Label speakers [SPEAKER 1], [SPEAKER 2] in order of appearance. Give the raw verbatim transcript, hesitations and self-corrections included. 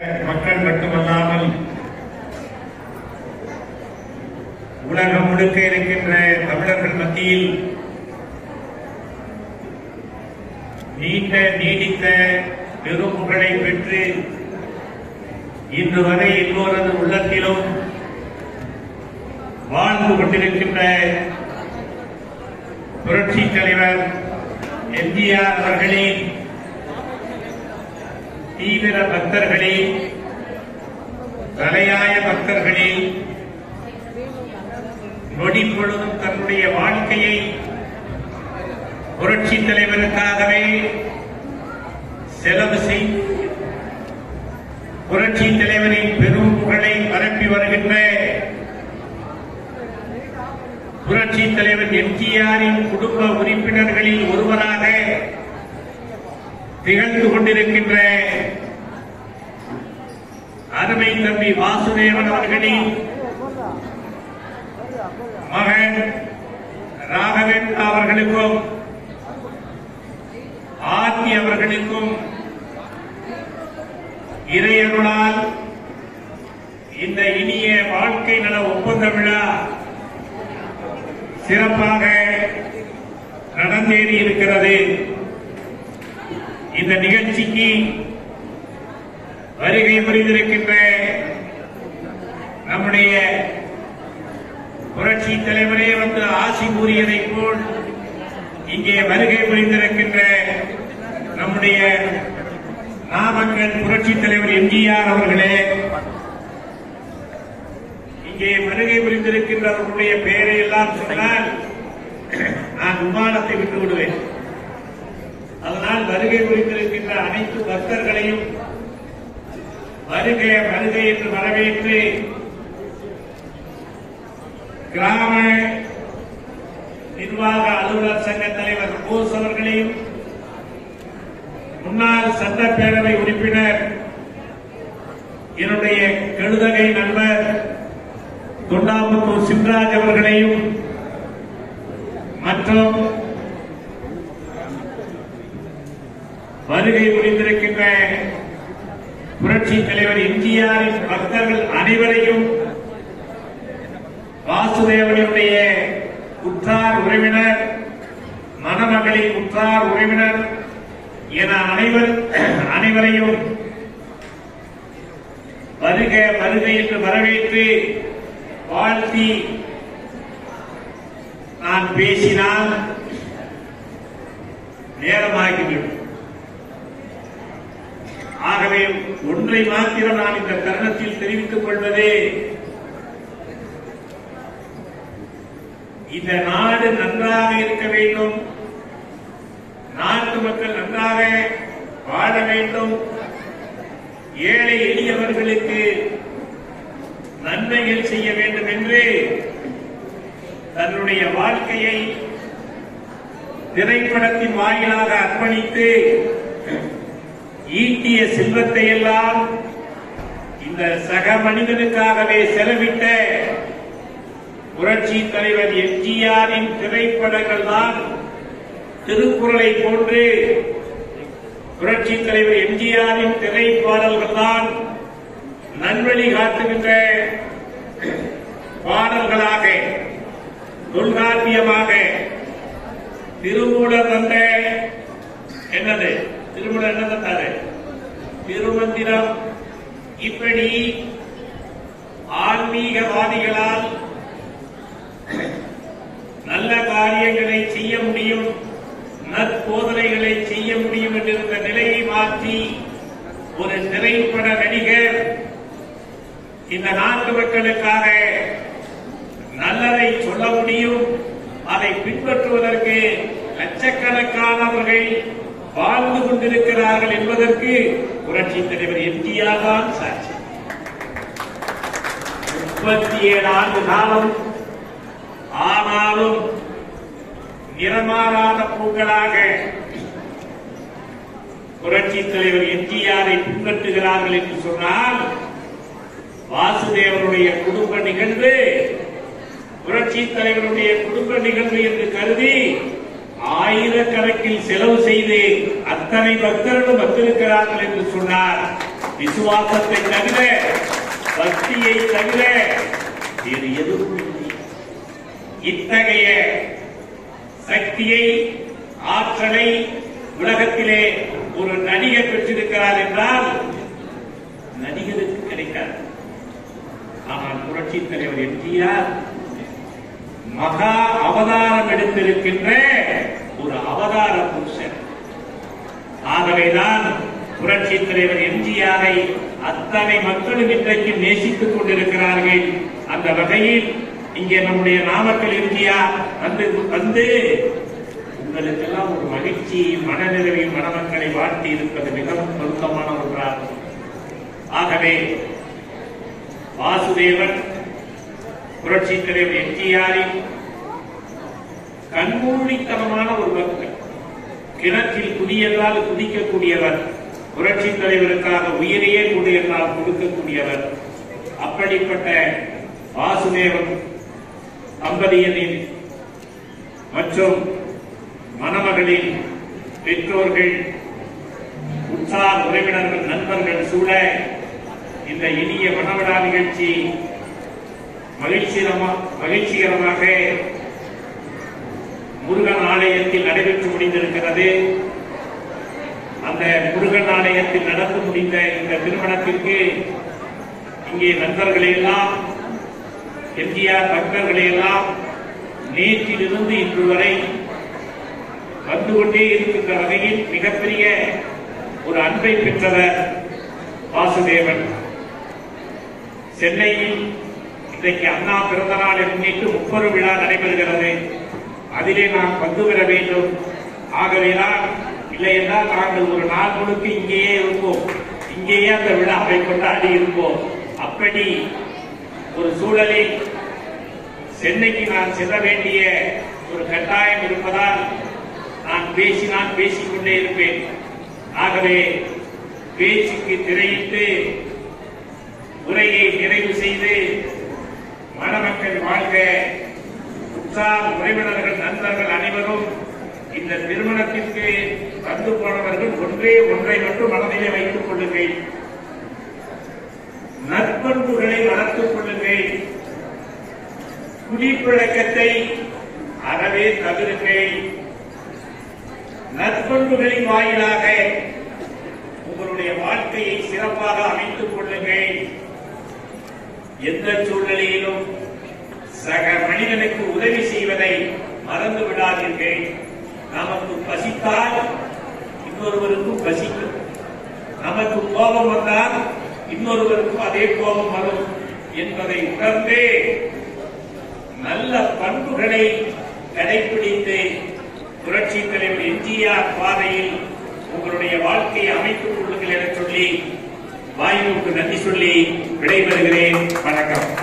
[SPEAKER 1] மக்கள் மட்டுமல்லாமல் உலகம் முழுக்க இருக்கின்ற தமிழர்கள் மத்தியில் நீண்ட நீடித்த பெரும்புகழை பெற்று இன்று வரை எல்லோரது உள்ளத்திலும் வாழ்ந்து கொண்டிருக்கின்ற புரட்சி தலைவர் எம்ஜிஆர் அவர்களின் தீவிர பக்தர்களில் தலையாய பக்தர்களில் நொடி பொழுதும் தன்னுடைய வாழ்க்கையை புரட்சி தலைவருக்காகவே செலவு செய்து புரட்சி தலைவரின் பெரும் புகழை பரப்பி வருகின்ற புரட்சி தலைவர் எம்ஜிஆரின் குடும்ப உறுப்பினர்களில் ஒருவராக திகழ்ந்து கொண்டிருக்கின்ற அருமை தம்பி வாசுதேவன் அவர்களின் மகன் ராகவேந்திரா அவர்களுக்கும் ஆர்த்தி அவர்களுக்கும் இறையருளால் இந்த இனிய வாழ்க்கை நல ஒப்பந்த விழா சிறப்பாக நடந்தேறி இருக்கிறது. இந்த நிகழ்ச்சிக்கு வருகை புரிந்திருக்கின்ற நம்முடைய புரட்சி தலைவரே வந்து ஆசி கூறியதைப் போல் இங்கே வருகை புரிந்திருக்கின்ற நம்முடைய நாமக்கல் புரட்சி தலைவர் எம்ஜிஆர் அவர்களே, இங்கே வருகை புரிந்திருக்கின்றவர்களுடைய பெயரை எல்லாம் சொன்னால் நான் விமானத்தை விட்டு விடுவேன். அதனால் வருகை புரிந்திருக்கின்ற அனைத்து பக்தர்களையும் வருக வருக என்று வரவேற்று கிராம நிர்வாக அலுவலர் சங்க தலைவர் போஸ் அவர்களையும் முன்னாள் சட்டப்பேரவை உறுப்பினர் என்னுடைய கெழுதகை நண்பர் தொண்டாமுத்தூர் சிவராஜ் அவர்களையும் மற்றும் வருகை புரிந்திருக்கின்ற புரட்சி தலைவர் எம்ஜிஆரின் பக்தர்கள் அனைவரையும் வாசுதேவனுடைய உற்றார் உறவினர் மணமகளின் உற்றார் உறவினர் என அனைவர் அனைவரையும் வருக வருக என்று வரவேற்று வாழ்த்தி நான் பேசினால் நேரமாகிவிடும். ஆகவே ஒன்றை மாத்திரம் நான் இந்த தருணத்தில் தெரிவித்துக் கொள்வது, இந்த நாடு நன்றாக இருக்க வேண்டும், நாட்டு மக்கள் நன்றாக வாழ வேண்டும், ஏழை எளியவர்களுக்கு நன்மைகள் செய்ய வேண்டும் என்று தன்னுடைய வாழ்க்கையை திரைப்படத்தின் வாயிலாக அர்ப்பணித்து ஈட்டிய செல்வத்தை எல்லாம் இந்த சக மனிதனுக்காகவே செலவிட்ட புரட்சி தலைவர் எம்ஜிஆரின் திரைப்படங்கள் தான் திருக்குறளை போன்று புரட்சி தலைவர் எம்ஜிஆரின் திரைப்பாடல்கள் தான் நல்வழி காட்டுகின்ற பாடல்களாக தொல்காப்பியமாக திருமூலர் தந்த என்னது திருமூலர் என்ன தந்தாரு திருமந்திரம், இப்படி ஆன்மீகவாதிகளால் நல்ல காரியங்களை செய்ய முடியும், நற்போதனைகளை செய்ய முடியும் என்கிற நிலையை மாற்றி ஒரு திரைப்பட நடிகர் இந்த நாட்டு மக்களுக்காக நல்லதை சொல்ல முடியும், அதை பின்பற்றுவதற்கு லட்சக்கணக்கானவர்கள் வாழ்ந்து கொண்டிருக்கிறார்கள் என்பதற்கு புரட்சி தலைவர் எம்ஜிஆர் தான் சாட்சி. முப்பத்தி ஏழு ஆண்டு காலம் ஆனாலும் நிறமாறாத பூக்களாக புரட்சி தலைவர் எம்ஜிஆரை பின்பற்றுகிறார்கள் என்று சொன்னால், வாசுதேவனுடைய குடும்ப நிகழ்வு புரட்சி தலைவருடைய குடும்ப நிகழ்வு என்று கருதி ஆயிரக்கணக்கில் செலவு செய்து அத்தனை பக்தர்களும் வந்திருக்கிறார்கள் என்று சொன்னார். விசுவாசத்தை தவிர, பக்தியை தவிர வேறு எதுவும் இல்லை. இத்தகைய சக்தியை, ஆற்றலை உலகத்திலே ஒரு நடிகர் பெற்றிருக்கிறார் என்றால் நடிகருக்கு கிடைக்காது. ஆனால் புரட்சி தலைவர் எம்ஜிஆர் மகா அவதாரம் எடுத்திருக்கின்ற ஒரு அவதார புருஷன். ஆகவேதான் புரட்சி தலைவர் எம்ஜிஆரை அத்தனை மக்களும் இன்றைக்கு நேசித்துக் கொண்டிருக்கிறார்கள். அந்த வகையில் இங்கே நம்முடைய நாமக்கல் எம்ஜிஆர் வந்து வந்து உங்களுக்கெல்லாம் ஒரு மகிழ்ச்சி, மனநிறைவை, மணமக்களை வாழ்த்தி இருப்பது மிகவும் பொருத்தமான ஒன்றாகும். ஆகவே வாசுதேவன் புரட்சி தலைவர் எம்ஜிஆரின் கண்மூடித்தனமான ஒரு பக்தர். கிணற்றில் குதியென்றால் குதிக்கக்கூடியவர், புரட்சி தலைவருக்காக உயிரையே கொடு என்றால் கொடுக்கக்கூடியவர். அப்படிப்பட்ட வாசுதேவன் தம்பதியனின் மற்றும் மணமகளின் பெற்றோர்கள், உற்றார் உறவினர்கள், நண்பர்கள் சூழ இந்த இனிய மணவிழா நிகழ்ச்சி மகிழ்ச்சிகரமாக முருகன் ஆலயத்தில் நடைபெற்று முடிந்திருக்கிறது. அந்த முருகன் ஆலயத்தில் நடந்து முடிந்த இந்த திருமணத்திற்கு இங்கே நண்பர்களை எல்லாம், எம்ஜிஆர் பக்தர்களை எல்லாம் நேற்றிலிருந்து இன்று வரை வந்து கொண்டே இருக்கின்ற வகையில் மிகப்பெரிய ஒரு அன்பை பெற்றவர் வாசுதேவன். சென்னையில் இன்றைக்கு அண்ணா பிறந்த நாளை முன்னிட்டு முப்பது விழா நடைபெறுகிறது. அதிலே நாம் பங்கு பெற வேண்டும். ஆகவேதான், இல்லை என்றால் நாங்கள் ஒரு நாள் முழுக்க இங்கேயே இருப்போம், இங்கேயே அந்த விழாவை கொண்டாடி இருப்போம். அப்படி ஒரு சூழலில் சென்னைக்கு நான் செல்ல வேண்டிய ஒரு கட்டாயம் இருப்பதால் நான் பேசினால் பேசிக்கொண்டே இருப்பேன். ஆகவே பேச்சுக்கு திரையிட்டு உரையை நிறைவு செய்து மணமக்கள் வாழ்க, உற்றார் உறவினர்கள், நண்பர்கள் அனைவரும் இந்த திருமணத்திற்கு வந்து போனவர்கள் ஒன்றே ஒன்றை மட்டும் மனதிலே வைத்துக் கொள்ளுங்கள். நற்பண்புகளை வளர்த்துக் கொள்ளுங்கள். குடிப்பழக்கத்தை அறவே தவிருங்கள். நற்பண்புகளின் வாயிலாக உங்களுடைய வாழ்க்கையை சிறப்பாக அமைத்துக் கொள்ளுங்கள். எந்த சூழ்நிலையிலும் சக மனிதனுக்கு உதவி செய்வதை மறந்து விடாதீர்கள். நமக்கு பசித்தால் இன்னொருவருக்கும் பசிக்கும். நமக்கு கோபம் வந்தால் இன்னொருவருக்கும் அதே கோபம் வரும் என்பதை உணர்ந்து நல்ல பண்புகளை கடைபிடித்து புரட்சி தலைவர் எம்ஜிஆர் பாதையில் உங்களுடைய வாழ்க்கையை அமைத்துக் கொள்ளுங்கள் என சொல்லி வாய்ப்புக்கு நன்றி சொல்லி விடைபெறுகிறேன். வணக்கம்.